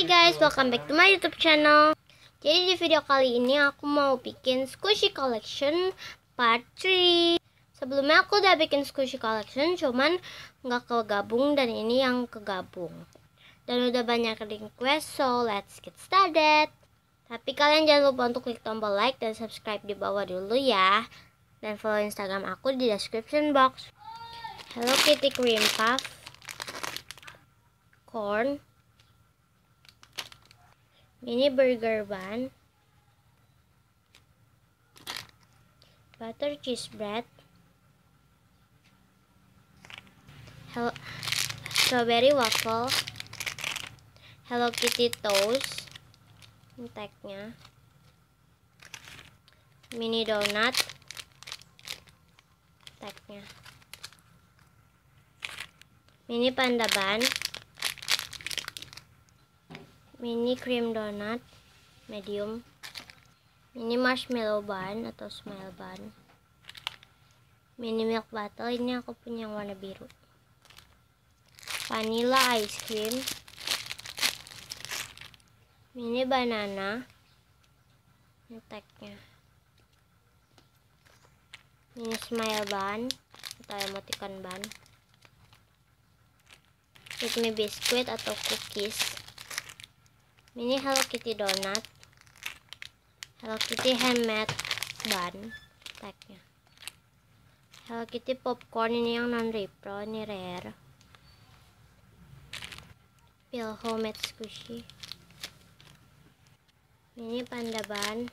Hai guys, welcome back to my YouTube channel. Jadi di video kali ini aku mau bikin squishy collection part 3. Sebelumnya aku udah bikin squishy collection, cuman nggak kegabung dan ini yang kegabung. Dan udah banyak request, so let's get started. Tapi kalian jangan lupa untuk klik tombol like dan subscribe di bawah dulu ya. Dan follow Instagram aku di description box. Hello Kitty cream puff, corn, mini burger bun, butter cheese bread, strawberry waffle, Hello Kitty toast, ini tagnya, mini donut, tagnya, mini panda bun, mini cream donut medium, mini marshmallow bun atau smile bun, mini milk bottle, ini aku punya yang warna biru, vanilla ice cream, mini banana, ini tagnya, mini smile bun atau emoticon bun, with me biscuit atau cookies, mini Hello Kitty donut, Hello Kitty handmade bun, tagnya, Hello Kitty popcorn, ini yang non repro, ini rare, Peel homemade squishy, mini panda bun,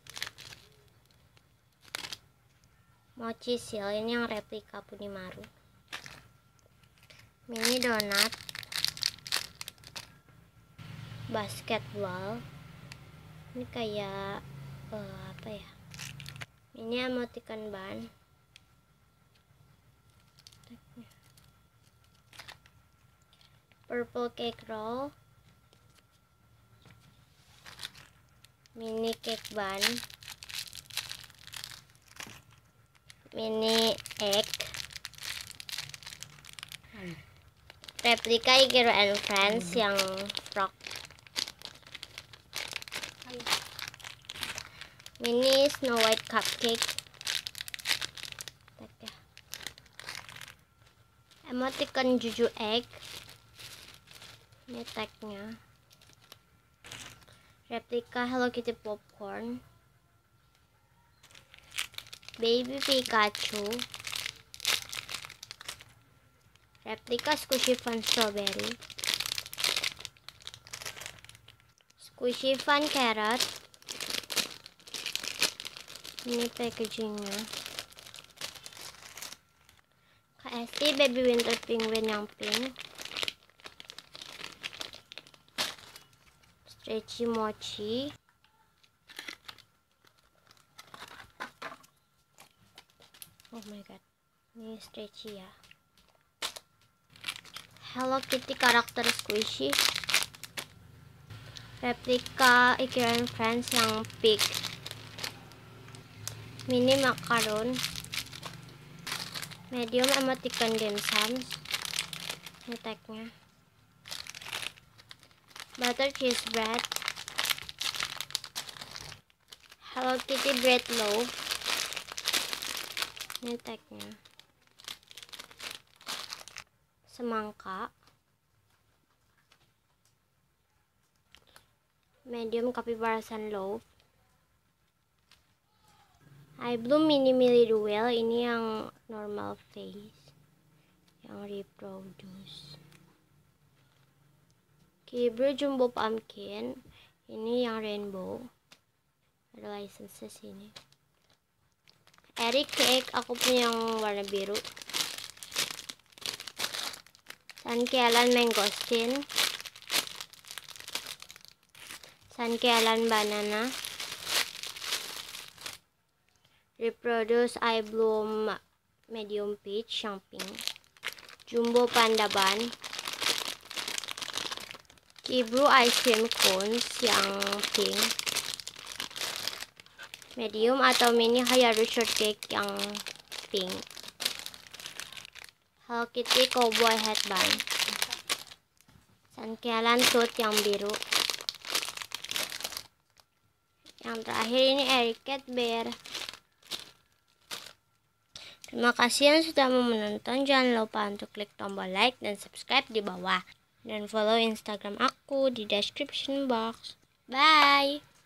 mochi seal, ini yang replika Punimaru, mini donat, basketball, ini kayak apa ya, ini emoticon bun, purple cake roll, mini cake bun, mini egg, replika Ikiro and Friends yang frog, mini Snow White cupcake, emoticon Juju egg, ini tagnya, replika Hello Kitty popcorn, baby Pikachu, replika squishy fun strawberry, squishy fun carrot, ini packagingnya, KSI baby winter penguin yang pink, stretchy mochi, oh my god, ini stretchy ya, Hello Kitty karakter squishy, replika Ikiro and Friends yang pink, mini macaron, medium emoticon dim sums, ini tagnya, butter cheese bread, Hello Kitty bread loaf, ini tagnya, semangka, medium capybara sun loaf, I Bloom mini Millie Duel, ini yang normal face, yang reproduce, Kibru jumbo pumpkin, ini yang rainbow, ada license sini, Eric cake, aku punya yang warna biru, Sankealan mangosteen, Sankealan banana, reproduce I Bloom medium peach yang pink, jumbo panda bun, Kibru ice cream cones yang pink, medium atau mini Hayaru shortcake yang pink, Hello Kitty cowboy headband, Sankealan tooth yang biru, Yang terakhir ini Eric Cat Bear. Terima kasih yang sudah menonton. Jangan lupa untuk klik tombol like dan subscribe di bawah. Dan follow Instagram aku di description box. Bye!